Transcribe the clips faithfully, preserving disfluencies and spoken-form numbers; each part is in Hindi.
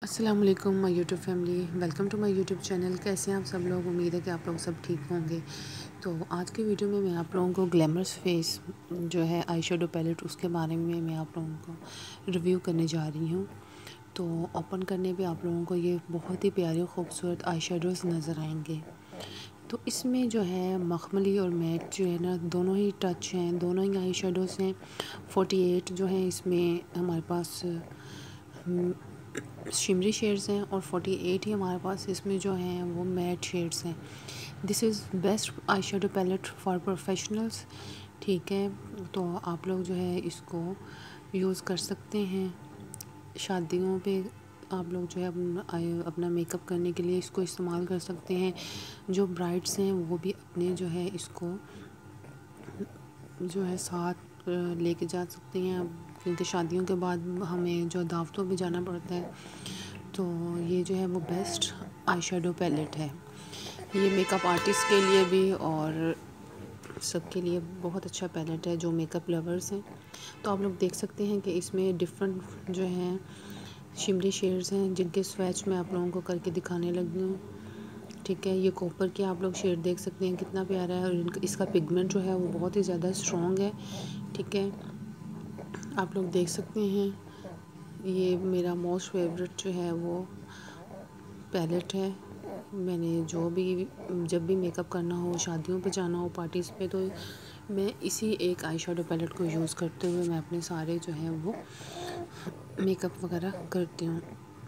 अस्सलाम वालेकुम my YouTube family, welcome to my YouTube channel. कैसे हैं आप सब लोग? उम्मीद है कि आप लोग सब ठीक होंगे। तो आज के वीडियो में मैं आप लोगों को ग्लैमरस फेस जो है आई शेडो पैलेट उसके बारे में मैं आप लोगों को रिव्यू करने जा रही हूँ। तो ओपन करने पे आप लोगों को ये बहुत ही प्यारे खूबसूरत आई शेडोज़ नज़र आएंगे। तो इसमें जो है मखमली और मैट जो है ना, दोनों ही टच हैं, दोनों ही आई शेडोज़ हैं। फोर्टी एट जो है इसमें हमारे पास शिमरी शेड्स हैं और फोर्टी एट ही हमारे पास इसमें जो हैं वो मैट शेड्स हैं। This is best eye shadow palette for professionals. ठीक है, तो आप लोग जो है इसको यूज़ कर सकते हैं शादियों पे। आप लोग जो है अपना अपना मेकअप करने के लिए इसको इस्तेमाल कर सकते हैं। जो ब्राइड्स हैं वो भी अपने जो है इसको जो है साथ लेके जा सकती हैं, क्योंकि शादियों के बाद हमें जो दावतों पे जाना पड़ता है। तो ये जो है वो बेस्ट आई शेडो पैलेट है। ये मेकअप आर्टिस्ट के लिए भी और सबके लिए बहुत अच्छा पैलेट है जो मेकअप लवर्स हैं। तो आप लोग देख सकते हैं कि इसमें डिफरेंट जो हैं शिमरी शेड्स हैं, जिनके स्वैच मैं आप लोगों को करके दिखाने लगी हूँ। ठीक है, ये कॉपर के आप लोग शेड देख सकते हैं, कितना प्यारा है। और इसका पिगमेंट जो है वो बहुत ही ज़्यादा स्ट्रॉन्ग है। ठीक है, आप लोग देख सकते हैं। ये मेरा मोस्ट फेवरेट जो है वो पैलेट है। मैंने जो भी जब भी मेकअप करना हो, शादियों पे जाना हो, पार्टीज़ पे, तो मैं इसी एक आई शेडो पैलेट को यूज़ करते हुए मैं अपने सारे जो है वो मेकअप वगैरह करती हूँ।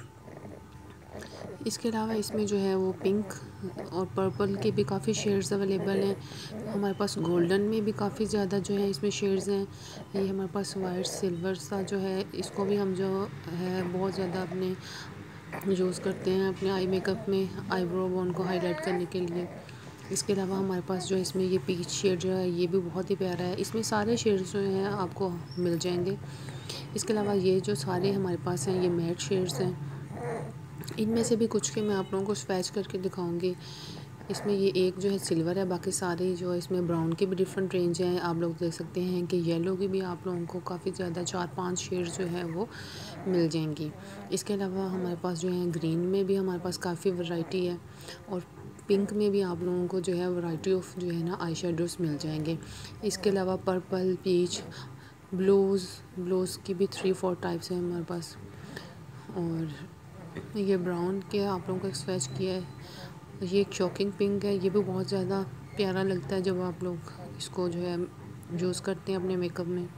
इसके अलावा इसमें जो है वो पिंक और पर्पल के भी काफ़ी शेड्स अवेलेबल हैं। हमारे पास गोल्डन में भी काफ़ी ज़्यादा जो है इसमें शेड्स हैं। ये हमारे पास वाइट सिल्वर सा जो है, इसको भी हम जो है बहुत ज़्यादा अपने यूज़ करते हैं अपने आई मेकअप में, आईब्रो बोन को हाईलाइट करने के लिए। इसके अलावा हमारे पास जो इसमें ये पीच शेड जो है ये भी बहुत ही प्यारा है। इसमें सारे शेड्स जो हैं आपको मिल जाएंगे। इसके अलावा ये जो सारे हमारे पास हैं ये मैट शेड्स हैं। इनमें से भी कुछ के मैं आप लोगों को स्वैच करके दिखाऊंगी। इसमें ये एक जो है सिल्वर है, बाकी सारे जो है इसमें ब्राउन के भी डिफरेंट रेंज हैं। आप लोग देख सकते हैं कि येलो की भी आप लोगों को काफ़ी ज़्यादा चार पांच शेड्स जो है वो मिल जाएंगी। इसके अलावा हमारे पास जो है ग्रीन में भी हमारे पास काफ़ी वैरायटी है, और पिंक में भी आप लोगों को जो है वैरायटी ऑफ जो है ना आई शेडोज़ मिल जाएंगे। इसके अलावा पर्पल, पीच, ब्लूज़ ब्लूज़ की भी थ्री फोर टाइप्स हैं हमारे पास। और ये ब्राउन के आप लोगों को एक स्वैच किया है। ये एक शॉकिंग पिंक है, ये भी बहुत ज़्यादा प्यारा लगता है जब आप लोग इसको जो है यूज़ करते हैं अपने मेकअप में।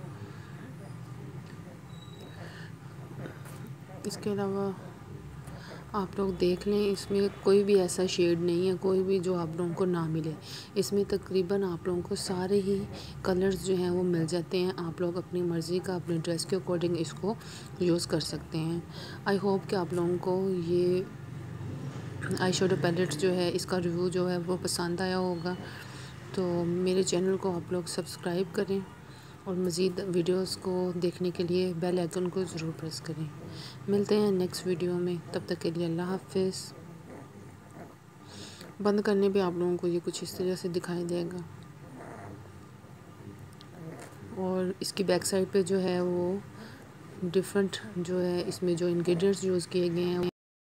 इसके अलावा आप लोग देख लें, इसमें कोई भी ऐसा शेड नहीं है, कोई भी जो आप लोगों को ना मिले। इसमें तकरीबन आप लोगों को सारे ही कलर्स जो हैं वो मिल जाते हैं। आप लोग अपनी मर्ज़ी का अपने ड्रेस के अकॉर्डिंग इसको यूज़ कर सकते हैं। आई होप कि आप लोगों को ये आई शेडो पैलेट जो है इसका रिव्यू जो है वो पसंद आया होगा। तो मेरे चैनल को आप लोग सब्सक्राइब करें और मज़ीद वीडियोस को देखने के लिए बेल आइकन को ज़रूर प्रेस करें। मिलते हैं नेक्स्ट वीडियो में, तब तक के लिए अल्लाह हाफिज़। बंद करने पे आप लोगों को ये कुछ इस तरह से दिखाई देगा, और इसकी बैक साइड पे जो है वो डिफरेंट जो है इसमें जो इंग्रेडिएंट्स यूज़ किए गए हैं